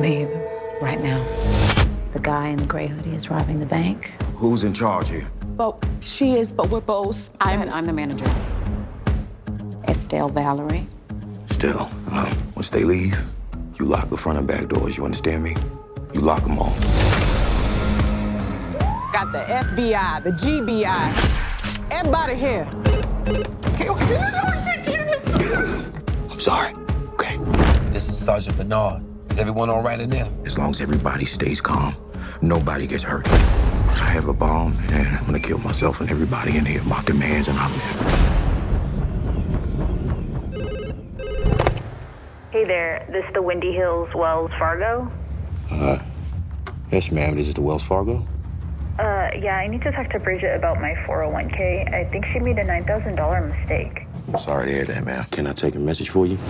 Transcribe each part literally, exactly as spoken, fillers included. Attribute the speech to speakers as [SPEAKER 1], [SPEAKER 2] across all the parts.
[SPEAKER 1] Leave right now. The guy in the gray hoodie is robbing the bank.
[SPEAKER 2] Who's in charge here?
[SPEAKER 3] Well, she is, but we're both.
[SPEAKER 1] I'm, I'm the manager. Estelle Valerie.
[SPEAKER 2] Still, um, once they leave, you lock the front and back doors, you understand me? You lock them all.
[SPEAKER 3] Got the F B I, the G B I, everybody here.
[SPEAKER 2] I'm sorry, okay?
[SPEAKER 4] This is Sergeant Bernard. Is everyone all right in there?
[SPEAKER 2] As long as everybody stays calm, nobody gets hurt. I have a bomb, and I'm gonna kill myself and everybody in here. My commands, and I'm there.
[SPEAKER 5] Hey there, this is the Windy Hills Wells Fargo?
[SPEAKER 2] Uh, yes, ma'am, this is the Wells Fargo?
[SPEAKER 5] Uh, yeah, I need to talk to Bridget about my four oh one K. I think she made a nine thousand dollar mistake.
[SPEAKER 2] I'm sorry to hear that, ma'am. Can I take a message for you?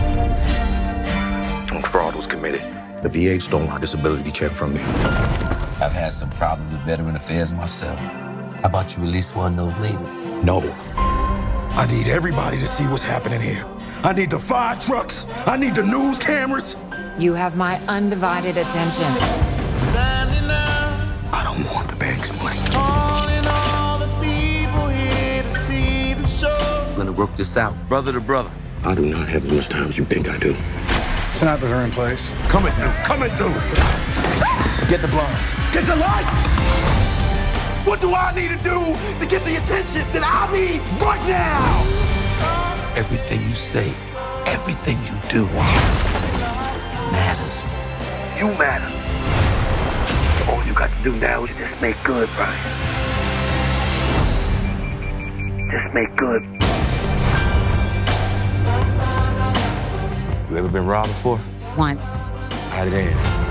[SPEAKER 2] Fraud was committed. The V A stole my disability check from me.
[SPEAKER 4] I've had some problems with veteran affairs myself. How about you release one of those ladies?
[SPEAKER 2] No. I need everybody to see what's happening here. I need the fire trucks. I need the news cameras.
[SPEAKER 1] You have my undivided attention.
[SPEAKER 4] Standing up,
[SPEAKER 2] I don't want the bank's money.
[SPEAKER 4] calling all the people here to see the show. I'm gonna work this out, brother to brother.
[SPEAKER 2] I do not have as much time as you think I do.
[SPEAKER 6] Snipers are in place.
[SPEAKER 2] Coming through, coming through.
[SPEAKER 4] Get the blinds.
[SPEAKER 2] Get the lights! What do I need to do to get the attention that I need right now?
[SPEAKER 4] Everything you say, everything you do, it matters.
[SPEAKER 2] You matter. All you got to do now is just make good, Brian. Just make good.
[SPEAKER 4] You ever been robbed before?
[SPEAKER 1] Once.
[SPEAKER 4] How'd it end?